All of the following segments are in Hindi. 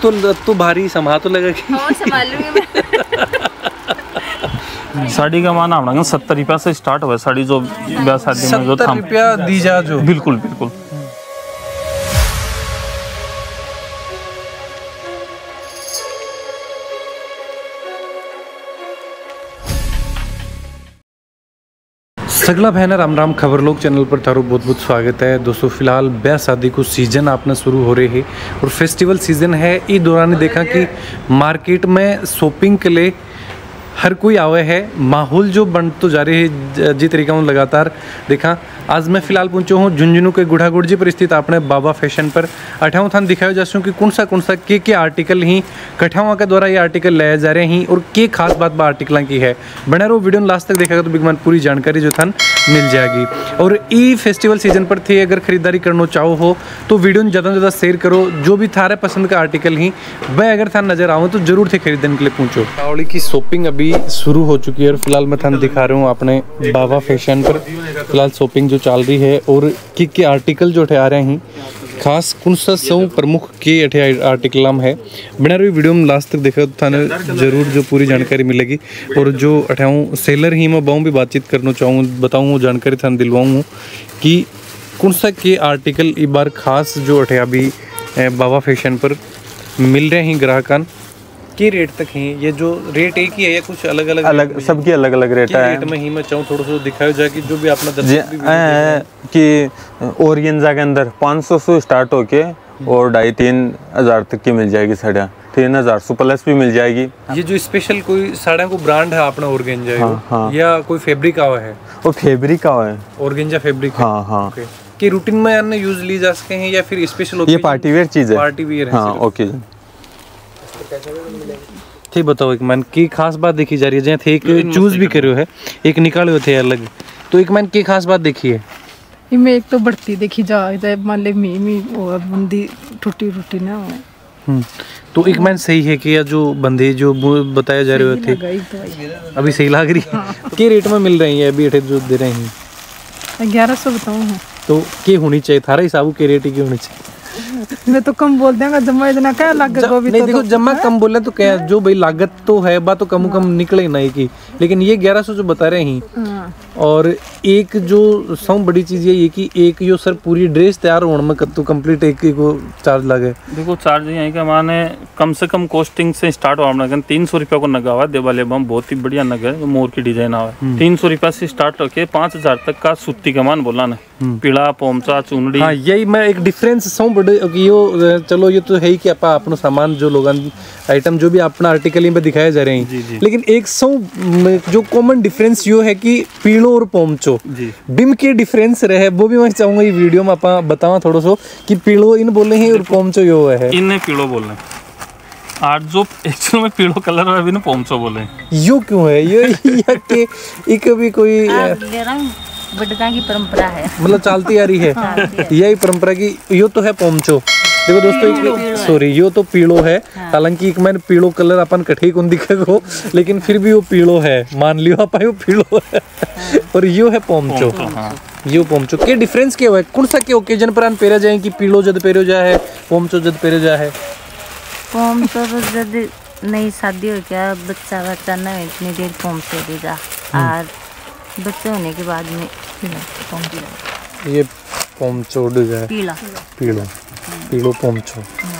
तो भारी समा तो लगा कि संभाल लूंगी मैं। साड़ी का मान आपना 70 रुपया से स्टार्ट हुआ साड़ी जो ब्याह शादी में जो 70 रुपया दी जा जो बिल्कुल बिल्कुल। सगला बहन राम राम खबर लोग चैनल पर थारो बहुत बहुत स्वागत है दोस्तों। फिलहाल ब्याह शादी को सीजन आपने शुरू हो रहे है और फेस्टिवल सीजन है। इस दौरान देखा कि मार्केट में शॉपिंग के लिए हर कोई आवे है। माहौल जो बन तो जा रही है जी तरीका में लगातार देखा। आज मैं फिलहाल पहुंचा हूँ झुंझुनू के गुढ़ागुड़ जी पर स्थित अपने बाबा फैशन पर। अठाऊ थान दिखाया जा कि कौन सा के आर्टिकल ही कठावा के द्वारा ये आर्टिकल लाया जा रहे हैं और के खास बात आर्टिकल की है। बना रहो वीडियो लास्ट तक देखेगा तो बिगमान पूरी जानकारी जो थान मिल जाएगी। और ई फेस्टिवल सीजन पर थे अगर खरीदारी करना चाहो हो तो वीडियो ज़्यादा से ज़्यादा शेयर करो। जो भी थारे पसंद का आर्टिकल ही वह अगर थान नजर आओ तो जरूर थे खरीदने के लिए पहुँचो। कावड़ी की शॉपिंग अभी शुरू हो चुकी है और फिलहाल मैं थान दिखा रहा हूँ अपने बाबा फैशन पर। फिलहाल शॉपिंग जो चल रही है और के आर्टिकल जो आ रहे हैं खास कौन सा सौ प्रमुख के आर्टिकल है। बना रही वीडियो में लास्ट तक देखा तो थाने जरूर जो पूरी जानकारी मिलेगी। और जो अठाऊँ सेलर ही मैं बाहूँ भी बातचीत करना चाहूँ बताऊँ जानकारी थाने दिलवाऊँ कि कौन सा के आर्टिकल इस बार खास जो अभी बाबा फैशन पर मिल रहे हैं ग्राहकान के रेट तक हैं। ये जो रेट एक ही है या कुछ अलग अलग सबकी अलग अलग रेट है। रेट में ही मैं चाहूँ थोड़ा सा दिखाया जाए कि जो भी अपना कि ओरिएंजा के अंदर 500 से स्टार्ट होके और 2,500-3 हज़ार तक की मिल जाएगी साड़ियाँ। 3,000 से प्लस भी मिल जाएगी। ये जो स्पेशल कोई साड़ियों को ब्रांड है अपना ओरगेंजा हाँ। या कोई फैब्रिक आवा है और फैब्रिक का है ओरगेंजा फैब्रिक। हाँ कि रूटीन में अन्य यूज ली जा सके हैं या फिर स्पेशल ये पार्टी वेयर चीज है। पार्टी वेयर हाँ ओके ठीक बताओ एक मैन की खास बात देखी जा रही है जैसे एक चूज भी करो है एक निकाले थे अलग तो एक मैन की खास बात देखी है इनमें एक तो बढ़ती देखी जा मान ले मी और बंदी टूटी ना तो एक मैन सही है कि या जो बंदे जो बताया जा रहे थे अभी सही लग रही है के रेट में मिल रही है अभी जो दे रहे हैं 1100 बताऊँ तो के होनी चाहिए थारा हिसाब के रेट की होनी चाहिए। मैं तो कम बोल देंगे जम्मा इतना क्या लागत नहीं तो देखो जम्मा कम बोले तो क्या जो भाई लागत तो है बात तो कम निकले नहीं की लेकिन ये 1100 जो बता रहे हैं। और एक जो सब बड़ी चीज ये कि एक यो सर पूरी ड्रेस तैयार होने में कत्तू कंप्लीट एक को चार्ज लगे। देखो चार्ज यही का माने कम से कम कॉस्टिंग से स्टार्ट हुआ 300 रुपया को नगा हुआ देवाले बम बहुत ही बढ़िया नग है मोर की डिजाइन आवा 300 रुपया से स्टार्ट होके 5,000 तक का सूती का मान बोला ना पीला पोमचा चुनड़ी। हाँ यही मैं एक डिफरेंस सौ बड़े यो चलो ये तो है ही कि आप अपना सामान जो लोग आइटम जो भी अपना आर्टिकल में दिखाए जा रहे हैं लेकिन एक सौ जो कॉमन डिफरेंस यो है कि पीलो और पोमचो बिम के डिफरेंस रहे वो भी मैं चाहूंगा ये वीडियो में आप बतावा थोड़ा सो कि पीलो इन बोले हैं और पोमचो यो है इन्हें पीलो बोल रहे आज जो एक्चुअल में पीलो कलर है अभी ना पोमचो बोले यो क्यों है ये या के एक भी कोई बड़का की परंपरा है मतलब चलती आ रही है यही परंपरा की यो तो है पोमचो। देखो दोस्तों एक सॉरी यो तो पीलो है हालांकि एक मैंने पीलो कलर अपन कठे को दिखेगा लेकिन फिर भी वो पीलो है मान लियो आप वो पीलो है और यो है पोमचो। यो पोमचो के डिफरेंस क्या है कौन सा के ओकेजन पर अन पेरा जाए कि पीलो जद पेरो जा है पोमचो जद पेरो जा है। पोमचो जद नई शादी हो क्या बच्चा ना इतनी देर पोमचो दे जा और बच्चे होने के बाद में ये पोमचो है पीलो पोमचो।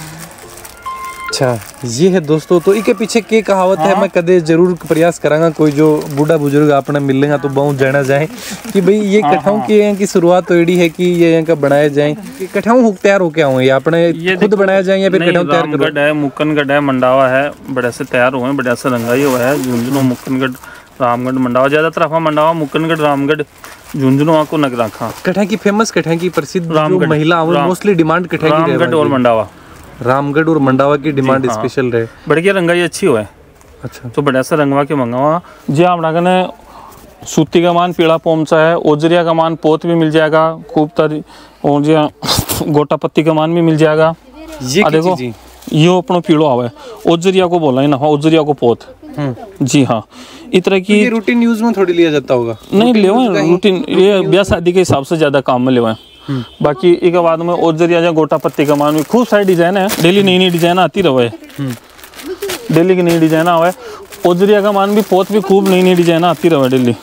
अच्छा ये है दोस्तों तो इके पीछे के कहावत है मैं कदे जरूर प्रयास करांगा कोई जो बूढ़ा बुजुर्ग अपने मिलेगा तो बहुत जाना जाए कि भाई ये कठाऊ की शुरुआत तो एडी है कि ये यहाँ का बनाया जाए कठाऊ तैयार हो क्या हुए अपने खुद बनाया जाए या फिर कठाऊ तैयार रामगढ़ है मुक्कनगढ़ है मंडावा है बड़े से तैयार हुए बड़े से रंगाई हुआ है झुंझुनू मुक्कनगढ़ रामगढ़ मंडावा ज्यादातर अफा मंडावा मुक्कनगढ़ रामगढ़ झुंझुनू को नग रखा कठा की फेमस कठा की प्रसिद्ध महिला मोस्टली डिमांड कठा की रामगढ़ और मंडावा रामगढ़ और मंडावा की डिमांड स्पेशल रहे बढ़िया रंगाई अच्छी हुआ है। अच्छा तो बढ़िया सा रंगवा के मंगावा जी आप सूती का मान पीला पोमचा है ओजरिया का मान पोत भी मिल जाएगा खूब तारी और जी गोटा पत्ती का मान भी मिल जाएगा। ये देखो यो अपनो पीलो आवा है ओजरिया को बोला है ना ओजरिया को पोत जी हाँ इस तरह की रूटीन यूज में थोड़ी लिया जाता होगा नहीं ले रूटीन ये ब्याह शादी के हिसाब से ज्यादा काम में ले बाकी एक बाद में ओजरिया या गोटा पत्ती का मान में खूब सारी डिजाइन है, डेली नई नई डिजाइन आती रहे, डेली की नई डिजाइन आवे। ओजरिया का मान भी पोत भी खूब नई नई डिजाइन आती रहे डेली।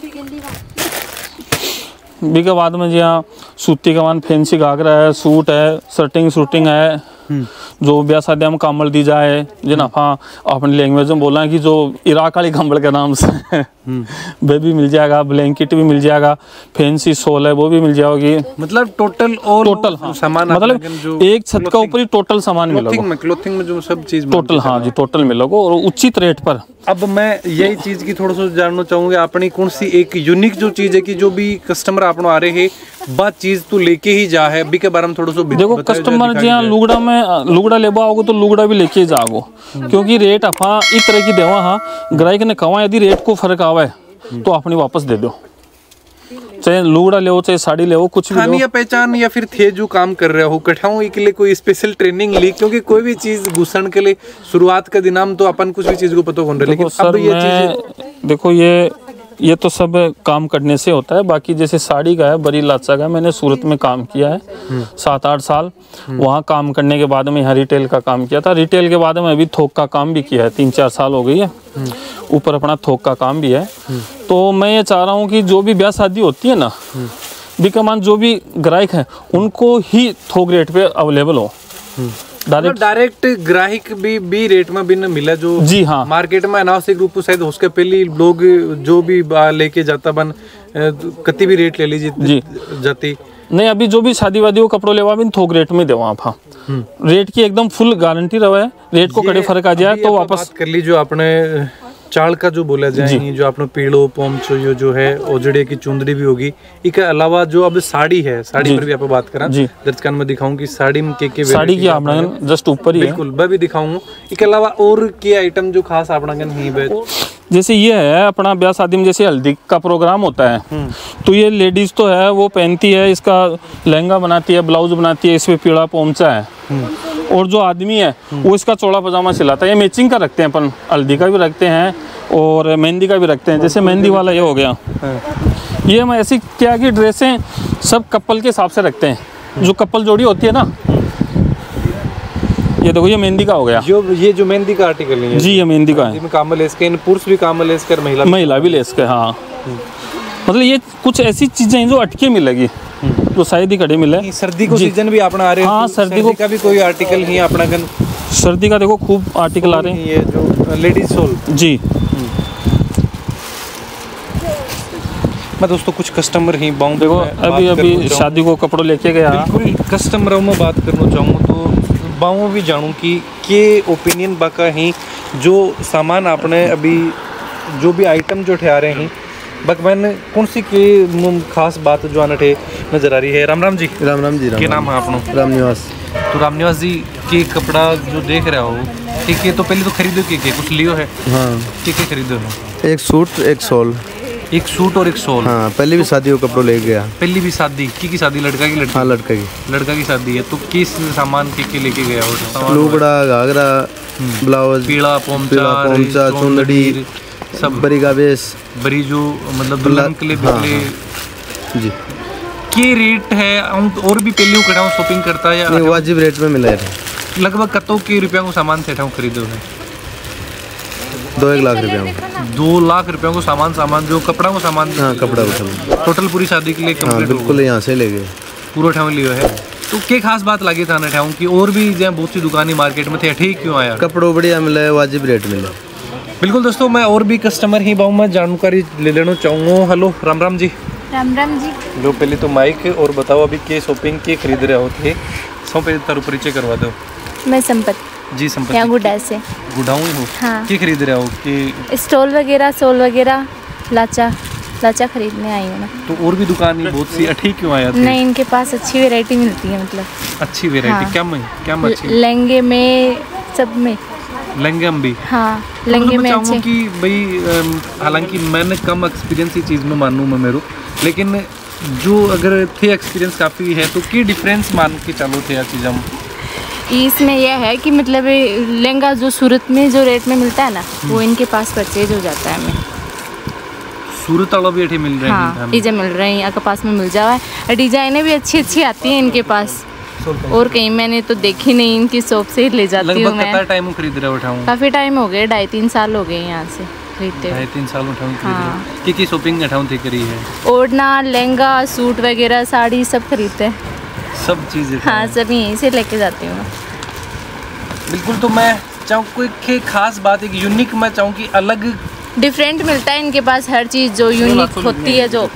बी के बाद में जहाँ सूती का मान फैंसी घाघरा है, सूट है, शर्टिंग शूटिंग है, जो ब्याह शादी में कम्बल दी जाए, जिन आप अपनी लैंग्वेज में बोला है कि जो इराक वाली कम्बल के नाम से वे भी मिल जाएगा, ब्लैंकेट भी मिल जाएगा, फैंसी शॉल है वो भी मिल जाएगी। मतलब टोटल हाँ, सामान मतलब एक छत का ऊपर ही टोटल सामान मिलेगा, क्लोथिंग में जो सब चीज टोटल, हाँ जी टोटल मिलेगा और उचित रेट पर। अब मैं यही चीज की थोड़ा सा जानना चाहूंगा, अपनी कौन सी एक यूनिक जो चीज है कि जो भी कस्टमर आप आ रहे हैं बात चीज तो लेके ही जा है, बी के बारे में थोड़ा सा देखो कस्टमर जहाँ लुगड़ा में लुगड़ा लेबा आओगे तो लुगड़ा भी लेके जाओ, क्योंकि रेट अपा इस तरह की देवा, हाँ ग्राहक ने कहा यदि रेट को फर्क आवे तो अपनी वापस दे दो, चाहे लुगड़ा ले चाहे साड़ी ले, कुछ भी या पहचान या फिर थे जो काम कर रहे हो कठाऊ के लिए कोई स्पेशल ट्रेनिंग ली, क्योंकि कोई भी चीज घुसन के लिए शुरुआत का दिनाम तो अपन कुछ भी चीज को पता कौन रहे, लेकिन सर देखो ये तो सब काम करने से होता है। बाकी जैसे साड़ी का है, बड़ी लाचा का है, मैंने सूरत में काम किया है 7-8 साल, वहाँ काम करने के बाद में यहाँ रिटेल का काम किया था, रिटेल के बाद में अभी थोक का काम भी किया है, 3-4 साल हो गई है, ऊपर अपना थोक का काम भी है। तो मैं ये चाह रहा हूँ कि जो भी ब्याह शादी होती है ना, बिकमान जो भी ग्राहक है उनको ही थोक रेट पे अवेलेबल हो, डायरेक्ट ग्राहक भी रेट में भी न मिला जो जी हाँ मार्केट में अनावश्यक रूप से शायद उसके पहले लोग जो भी लेके जाता बन कति भी रेट ले लीजिए जाती नहीं। अभी जो भी शादी वादी को कपड़ों लेवा भी थोक रेट में देवा आप, हाँ रेट की एकदम फुल गारंटी रहे, रेट को कड़े फर्क आ जाए तो वापस कर ली। जो आपने चाल का जो बोला जाए, जो आपने पीड़ो पोमचो जो है ओजड़े की चुंदड़ी भी होगी, इसके अलावा जो अब साड़ी है, साड़ी पर भी आप बात करें दर्शकों में दिखाऊं कि साड़ी में के साड़ी की आपना जस्ट ऊपर ही बिल्कुल मैं भी दिखाऊंगा। इसके अलावा और के आइटम जो खास आपना जैसे ये है अपना ब्याह शादी में जैसे हल्दी का प्रोग्राम होता है तो ये लेडीज तो है वो पहनती है, इसका लहंगा बनाती है, ब्लाउज बनाती है, इस पे पीड़ा पोमचा है, और जो आदमी है वो इसका चौड़ा पजामा सिलाता है। ये मैचिंग का रखते हैं अपन, हल्दी का भी रखते हैं और मेहंदी का भी रखते हैं। जैसे मेहंदी वाला ये हो गया, ये हम ऐसी क्या कि ड्रेसें सब कपल के हिसाब से रखते हैं, जो कपल जोड़ी होती है ना। ये देखो ये मेहंदी का हो गया, ये जो मेहंदी का आर्टिकल है जी, ये मेहंदी का है, कामल लेस के, पुरुष भी कामल लेस कर, महिला भी लेस के, हाँ मतलब ये कुछ ऐसी चीजें जो अटके मिलेगी जो शायद ही कड़े मिले। सर्दी को सीजन भी अपना आ रहे हैं, हाँ सर्दी को का भी कोई आर्टिकल ही अपना गन, सर्दी का देखो खूब आर्टिकल आ रहे हैं, ये जो लेडीज सोल जी। मैं दोस्तों कुछ कस्टमर ही बाउंड देखो अभी शादी को कपड़ों लेके गया, बिल्कुल कस्टमरों में बात करना चाहूँगा तो बाऊ भी जानूँ कि के ओपिनियन बाका ही जो सामान आपने अभी जो भी आइटम जो ठहरा रहे हैं बक मैंने कौन सी के खास बात जो आना ठे नजर आ रही है। राम राम जी। राम राम जी। क्या नाम है आपनो? राम निवास। तो राम निवास जी के कपड़ा जो देख रहे हो ठीक है, तो पहले तो खरीदो के कुछ लियो है? हाँ के खरीदो है? एक सूट एक शॉल। एक सूट और एक शॉल? हाँ पहले भी शादी को कपड़ों ले गया। पहली भी शादी की शादी लड़का की लड़की? हाँ लड़का की शादी है। तो किस सामान के लेके गया हो? लुगड़ा, घाघरा, ब्लाउज, पीड़ा पोमचा, चुंदड़ी, सब बरी का बेस, बरी जो मतलब दुल्हन के लिए जी। के रेट है और भी पहले कटाऊ शॉपिंग करता है या वाजिब रेट में मिला है? लगभग कतों के रुपया को सामान थे खरीदो है? 2-1 लाख रुपया में। 2 लाख रुपया को सामान जो कपड़ा को सामान? हाँ कपड़ा को टोटल पूरी शादी के लिए हाँ, बिल्कुल यहाँ से ले गए पूरा ठाव लियो है। तो क्या खास बात लगी था ना ठाव की और भी जहाँ बहुत सी दुकानें मार्केट में थे, ठीक क्यों आया? कपड़ों बढ़िया मिला है, वाजिब रेट मिला। बिल्कुल दोस्तों, मैं और भी कस्टमर ही बाहू मैं जानकारी ले लेना चाहूँगा। हेलो राम राम जी। राम राम जी। लो पहले तो माइक और बताओ अभी के शॉपिंग के खरीद रहे होते सब पहले तारू परिचय करवा दो। मैं संपत जी। संपत यहाँ गुड़ाई से। गुड़ाऊ ही हो? हाँ। क्या खरीद रहे हो? कि स्टॉल वगैरह, सोल वगैरह, लाचा खरीदने आई हूँ ना। तो और भी दुकान बहुत सी, ठीक क्यों आया? नहीं, इनके पास अच्छी वैरायटी मिलती है, मतलब अच्छी वैरायटी। हाँ। क्या अच्छी? लहंगे में, सब में। लहंगे में भी? हाँ लहंगे में अच्छे। कि भाई हालांकि मैंने कम एक्सपीरियंस ही चीज़ में मानूँ मैं मेरे, लेकिन जो अगर थे एक्सपीरियंस काफ़ी है तो की डिफरेंस मान के चलो थे चीज़ों में? इसमें यह है कि मतलब लहंगा जो सूरत में जो रेट में मिलता है ना, वो इनके पास परचेज हो जाता है हमें। सूरत वाला भी एठे मिल रहे हैं हाँ डीजे मिल रहे हैं, यहाँ के पास में मिल जावा है। डिजाइनें भी अच्छी अच्छी आती हैं इनके पास, और कहीं मैंने तो देखी नहीं, इनकी शॉप से ही ले जाती हूँ मैं। कितना टाइम खरीद रहे उठाऊं? काफ़ी टाइम हो गए, 2.5-3 साल हो गए यहाँ से खरीदते हुए। 2.5-3 साल उठाऊं हाँ। की शॉपिंग उठाऊं थी करी है? ओढ़ना, लहंगा, सूट वगैरह, साड़ी सब खरीदते हैं। सब चीज़ें? हाँ सब यहीं से लेके जाती हूँ। बिल्कुल। तो मैं चाहूँ कोई खास बात, एक यूनिक मैं चाहूँ कि अलग डिफरेंट मिलता है इनके पास हर चीज़ जो यूनिक होती है जो।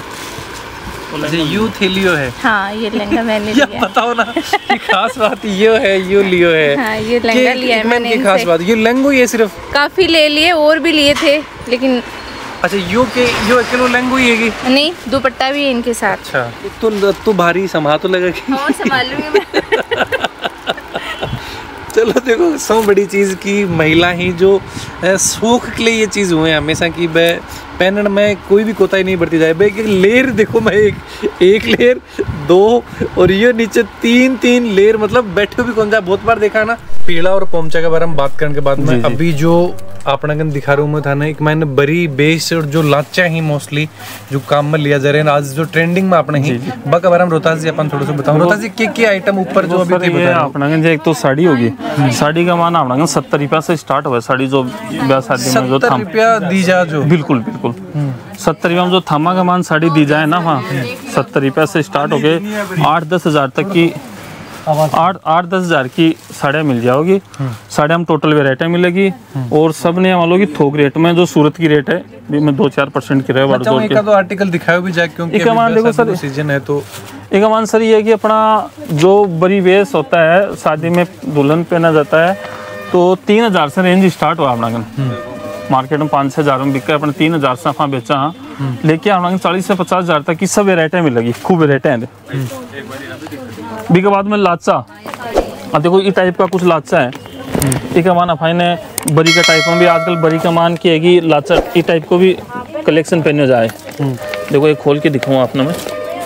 यूथ लियो है। हाँ ये लहंगा मैंने या लिया। बताओ ना कि खास बात ये है, यो लियो है। हाँ ये लहंगा लिया है मैंने की खास बात ये लहंगो, ये सिर्फ काफ़ी ले लिए, और भी लिए थे लेकिन। अच्छा यो अकेलो लहंगो ही है कि नहीं, दुपट्टा भी है इनके साथ। अच्छा तो भारी समा तो लगा कि हाँ संभाल लूंगी मैं। चलो देखो, सब बड़ी चीज़ की महिला ही जो शौक के लिए ये चीज़ हुए हमेशा की पहनने में कोई भी कोताही नहीं बढ़ती जाए। भाई लेयर देखो, मैं एक लेयर, 2 और ये नीचे 3 लेयर, मतलब बैठे भी कौन जा। बहुत बार देखा ना पीला और पोमचा के बारे में बात करने के बाद में अभी जो अपना गन दिखा रहा हूँ मैं था ना, एक मैंने बड़ी बेस और जो लाचा ही मोस्टली जो काम में लिया जा रहे हैं आज जो ट्रेंडिंग में अपने ही बाकी बारे में रोहतास जी अपन थोड़ा सा बताओ। रोहतास जी के आइटम ऊपर जो अभी तक बता अपना गन एक तो साड़ी होगी, साड़ी का मान अपना गन 70 रुपया से स्टार्ट हुआ है। साड़ी जो ब्याह शादी में जो 70 रुपया दी जा, जो बिल्कुल 70 रुपया में जो थामा का मान साड़ी दी जाए ना, वहाँ 70 रुपया से स्टार्ट हो गए 8-10 हज़ार तक की, 8-10 हज़ार की साड़ियाँ मिल जाओगी। साड़ियाँ हम टोटल वेराइटी मिलेगी और सब ने मान लो कि थोक रेट में, जो सूरत की रेट है मैं 2-4% की रहे। एक तो आर्टिकल दिखाओ भी जाए क्योंकि देखो सर सीजन है तो एक मान सर ये है कि अपना जो बड़ी वेस होता है शादी में दुल्हन पहना जाता है तो 3000 से रेंज स्टार्ट हुआ अपना गन। मार्केट में 5-6 हज़ार में बिका है, अपने 3000 से अपना बेचा। हाँ लेके अपना 40 से 50 हज़ार तक की सब वेराइटियाँ मिलेगी, खूब वेराइटियाँ हैं। भी के बाद में लाचा, अब देखो ये टाइप का कुछ लाचा है, एक मान अफाई ने बरी का टाइप में भी आजकल बरी का मान की है कि लाचा ये टाइप को भी कलेक्शन पहने जाए। देखो ये खोल के दिखाऊँ आपने मैं,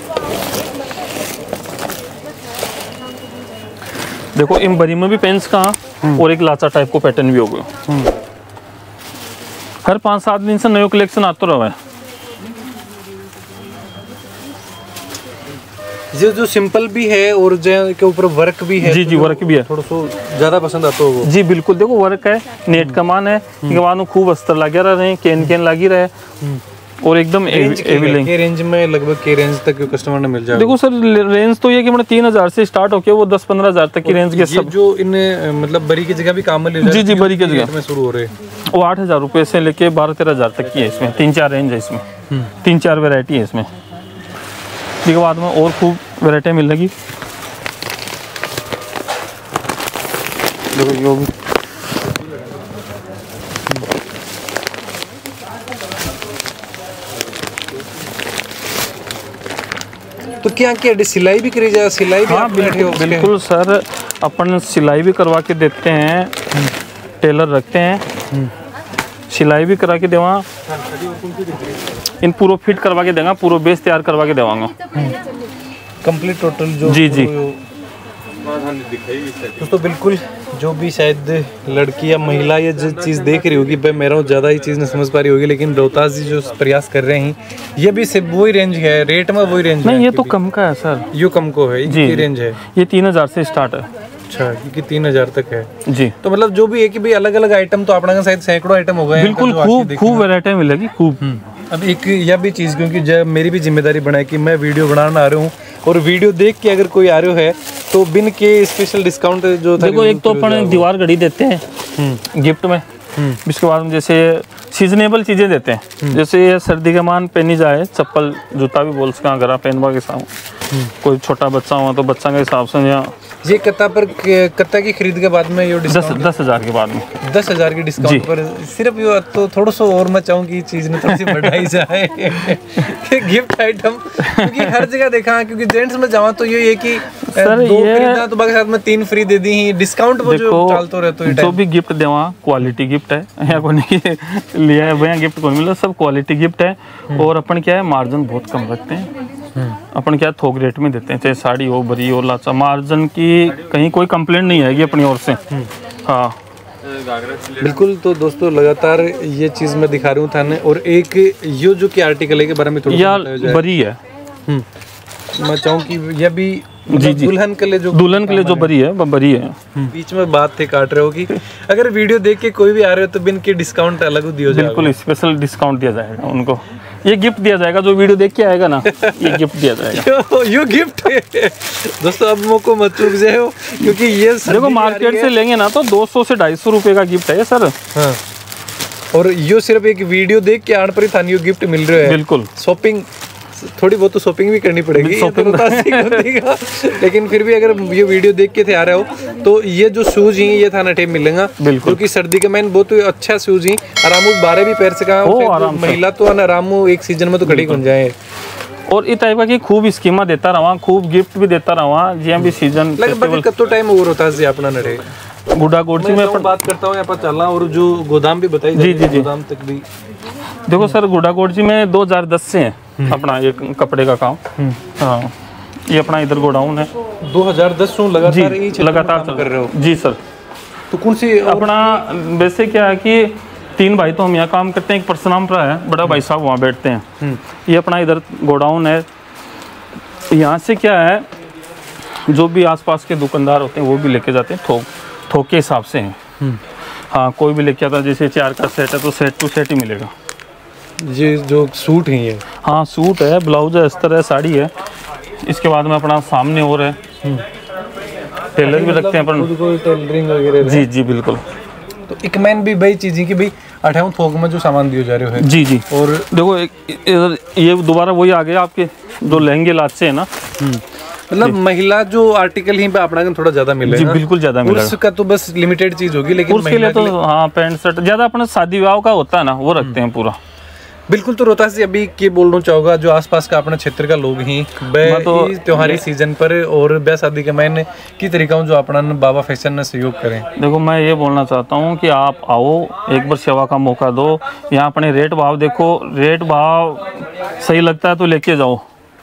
देखो इन बरी में भी पेंस का और एक लाचा टाइप को पैटर्न भी हो गया। हर 5-7 दिन से नया कलेक्शन आता रहा है। जो सिंपल भी है और जो के ऊपर वर्क भी है। जी वर्क भी है, थोड़ा सा ज्यादा पसंद आता होगा। जी बिल्कुल, देखो वर्क है, नेट का मान है कि वानो खूब अस्तर लगे रहे, केन लगी रहे और एकदम के रेंज में लगभग के रेंज तक कस्टमर ने मिल जाएगा। देखो सर रेंज तो ये कि मतलब 3000 से स्टार्ट होके वो 10-15 हज़ार तक की रेंज के सब जो इन मतलब बरी की जगह भी काम में ले जी बरी की जगह में शुरू हो रहे वो 8000 रुपये से लेके 12-13 हज़ार तक की है। इसमें 3-4 रेंज है, इसमें 3-4 वेराइटी है इसमें। इसके बाद में और खूब वेराइटी मिलेगी। देखो यो भी तो क्या सिलाई भी करी जाए? सिलाई भी? हाँ बिल्कुल सर, अपन सिलाई भी करवा के देते हैं, टेलर रखते हैं, सिलाई भी करा के देवा, इन पूरा फिट करवा के देगा, पूरा बेस तैयार करवा के देवांगा कंप्लीट टोटल जो। जी दोस्तों बिल्कुल जो भी शायद लड़की या महिला ये जो चीज़ देख रही होगी, भाई मेरा ज़्यादा ही चीज़ नहीं समझ पा रही होगी, लेकिन रोहतास जी जो प्रयास कर रहे हैं ये भी सिर्फ वही रेंज है, रेट में वही रेंज नहीं, ये तो कम का है सर, यो कम को है जी रेंज है। ये 3000 से स्टार्ट है। अच्छा, क्योंकि 3000 तक है जी। तो मतलब जो भी है कि भाई अलग अलग आइटम तो अपना शायद सैकड़ों आइटम हो गए। बिल्कुल खूब वैरायटी मिलेगी खूब। अब एक यह भी चीज़, क्योंकि जब मेरी भी जिम्मेदारी बनाए कि मैं वीडियो बनाना आ रहा हूँ और वीडियो देख के अगर कोई आ रहा है तो बिन के स्पेशल डिस्काउंट जो था। देखो एक तो अपन दीवार घड़ी देते हैं गिफ्ट में, इसके बाद में जैसे सीजनेबल चीज़ें देते हैं, जैसे ये सर्दी का मान पहनी जाए, चप्पल जूता भी बोल सका अगर आप पहनवा के साथ कोई छोटा बच्चा हुआ तो बच्चा के हिसाब से या ये कत्ता की खरीद के बाद में ये 10,000 के बाद में 10,000 की डिस्काउंट पर सिर्फ ये तो थोड़ा सा और मैं चाहूँ कि चीज़ ने थोड़ी सी बढ़ाई जाए कि गिफ्ट आइटम, क्योंकि हर जगह देखा, क्योंकि जेंट्स में जावा तो ये कि सर 2 खरीदना तो बाकी साथ में 3 फ्री दे दी ही, डिस्काउंट वो जो चलते रहते हैं। जो भी गिफ्ट देवा क्वालिटी गिफ्ट है, या कोई नहीं लिया है भैया गिफ्ट कौन मिला, सब क्वालिटी गिफ्ट है। और अपन क्या है मार्जिन बहुत कम रखते हैं, अपन क्या थोक रेट में देते हैं, चाहे साड़ी हो बरी हो लाचा, मार्जिन की कहीं कोई कंप्लेंट नहीं आएगी अपनी ओर से। हाँ बिल्कुल। तो दोस्तों लगातार ये चीज़ मैं दिखा रहा हूँ थाने, और एक यो जो कि आर्टिकल है के बारे में थोड़ा यह बरी है। मैं चाहूँ कि यह भी जी जी दुल्हन के लिए जो बरी है वो बरी है। बीच में बात थे काट रहे हो कि अगर वीडियो देख के कोई भी आ रहे हो तो बिन के डिस्काउंट अलग दिया जाएगा। बिल्कुल स्पेशल डिस्काउंट दिया जाएगा उनको, ये गिफ्ट दिया जाएगा जो वीडियो देख के आएगा ना, ये गिफ्ट दिया जाएगा। यो गिफ्ट है दोस्तों, अब मौको मत चूक जाए हो, क्योंकि ये देखो मार्केट से लेंगे ना तो 200 से 250 रुपए का गिफ्ट है सर। हाँ। और यो सिर्फ एक वीडियो देख के आने पर ही थाने यो गिफ्ट मिल रहा है। बिल्कुल। शॉपिंग थोड़ी बहुत तो शॉपिंग भी करनी पड़ेगी, शॉपिंग लेकिन फिर भी अगर ये वीडियो देख के थे आ रहे हो तो ये जो शूज ही ये थाना टेप मिलेगा, क्योंकि सर्दी का मैन बहुत अच्छा शूज ही आराम 12 भी पैर से कहा महिला तो आराम एक सीजन में तो खड़ी हो जाए। और इस टाइप की खूब स्कीमा देता रहा, खूब गिफ्ट भी देता रहा, जी भी सीजन लगभग कतो टाइम और होता है अपना नड़े गुड़ा गोड़ची में बात करता हूँ यहाँ पर चलना, और जो गोदाम भी बताई जी जी गोदाम तक भी देखो सर गुड़ा गोड़ची में 2010 से है अपना ये कपड़े का काम। हाँ ये अपना इधर गोडाउन है 2010 से लगातार कर रहे हो जी सर। तो कौन सी अपना वैसे क्या है कि 3 भाई तो हम यहाँ काम करते हैं, एक परसनामपुरा है, बड़ा भाई साहब वहाँ बैठते हैं। ये अपना इधर गोडाउन है। यहाँ से क्या है जो भी आसपास के दुकानदार होते हैं वो भी लेके जाते हैं, थोक के हिसाब से हैं। हाँ कोई भी लेके आता है, जैसे 4 का सेट है तो सेट टू सेट ही मिलेगा। ये जो सूट ही है, हाँ सूट है, ब्लाउज है, अस्तर है, साड़ी है। इसके बाद में अपना सामने और है टेलर भी रखते हैं अपन, टेलरिंग वगैरह। जी जी बिल्कुल। तो एक मैन भी भाई चीज़ें कि भाई 58 थोक में जो सामान दिए जा रहे हो है। जी जी। और देखो ये दोबारा वही आ गया आपके जो लहंगे लाचे है ना, मतलब महिला जो आर्टिकल ही पे अपना थोड़ा ज्यादा मिलेगा। जी बिल्कुल ज्यादा मिलेगा। उसका तो बस लिमिटेड चीज होगी, लेकिन उसके लिए तो हाँ पैंट शर्ट ज्यादा अपना शादी विवाह का होता है ना वो रखते हैं पूरा। बिल्कुल। तो रोहतास जी अभी क्या बोलना चाहोगा जो आसपास का अपना क्षेत्र का लोग ही तो त्योहारी सीजन पर और ब्याह शादी के महीने की तरीका जो अपना बाबा फैशन ने सहयोग करें? देखो मैं ये बोलना चाहता हूँ कि आप आओ एक बार सेवा का मौका दो, यहाँ अपने रेट भाव देखो, रेट भाव सही लगता है तो लेके जाओ।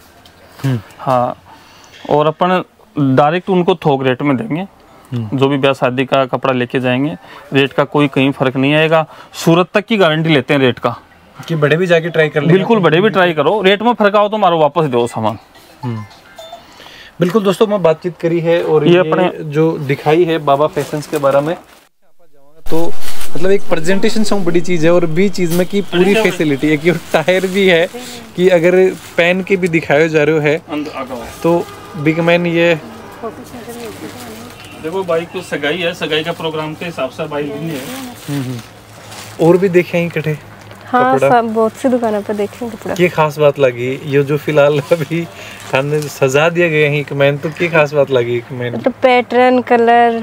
हाँ और अपन डायरेक्ट उनको थोक रेट में देंगे, जो भी ब्याह शादी का कपड़ा लेके जाएंगे रेट का कोई कहीं फर्क नहीं आएगा। सूरत तक की गारंटी लेते हैं रेट का, कि बड़े भी जाके ट्राई कर ले। बिल्कुल बड़े भी ट्राई करो, रेट में फर्क आओ तो मारो वापस दो सामान। बिल्कुल दोस्तों, मैं बातचीत करी है और ये अपने जो दिखाई है बाबा फैशंस के बारे में, तो मतलब एक प्रेजेंटेशन से बड़ी चीज़ है और भी चीज़ में की पूरी फैसिलिटी है कि टायर भी है कि अगर पहन के भी दिखाए जा रहे हो है तो बिग मैन ये देखो बाइक तो सगाई है, सगाई का प्रोग्राम के हिसाब से बाइक भी है। और भी देखे हैं कटे? हाँ सब बहुत सी दुकानों पर देखें कपड़ा। ये खास बात लगी ये जो फिलहाल अभी थाने सजा दिया गया है कमेंट, तो क्या खास बात लगी कमेंट? तो पैटर्न कलर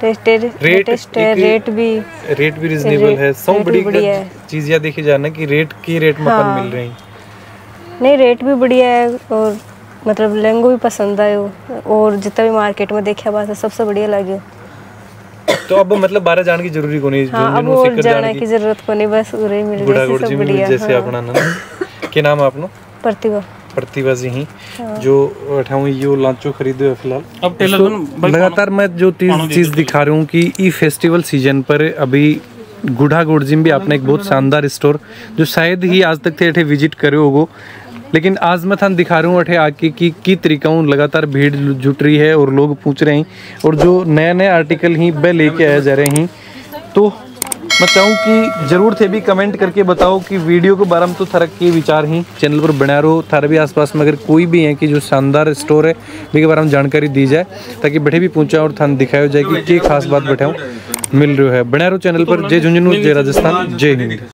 रेट भी रिजनेबल है। सब बड़ी चीज यह देखी जाना कि रेट में अपन मिल रहे हैं। नहीं रेट भी बढ़िया है और मतलब लहंगो भी पसंद आयो और जितना भी मार्केट में देखा बात है सबसे बढ़िया लगे। तो अब मतलब 12 जाने की जरूरी को नहीं, हाँ, अब और जाने की जरूरत को नहीं, बस उरे मिल गए सब बढ़िया। जैसे अपना नाम क्या नाम है आपनो? प्रतिभा जी ही जो उठाऊं यो लांचो खरीदे है फिलहाल। अब टेलर लगातार मैं जो चीज दिखा रहा हूँ कि ई फेस्टिवल सीजन पर अभी गुढ़ा गोड़जिम भी आपने एक बहुत शानदार स्टोर जो शायद ही आज तक थे अठे विजिट करे होगो, लेकिन आज मैं थान दिखा रहा हूँ अठे आके की तरीका हूँ लगातार भीड़ जुट रही है और लोग पूछ रहे हैं और जो नए आर्टिकल ही वह लेके आए जा रहे हैं। तो मैं चाहूँ कि जरूर थे भी कमेंट करके बताओ कि वीडियो के बारे में तो थरक के विचार ही चैनल पर बना रहो। थारा भी आसपास में अगर कोई भी है कि जो शानदार स्टोर है उसके बारे में जानकारी दी जाए ताकि बैठे भी पहुँचा और थान दिखाया जाए कि क्या खास बात बैठाऊँ मिल रही है। बना रहो चैनल पर। जय झुंझुनू, जय राजस्थान, जय हिंद।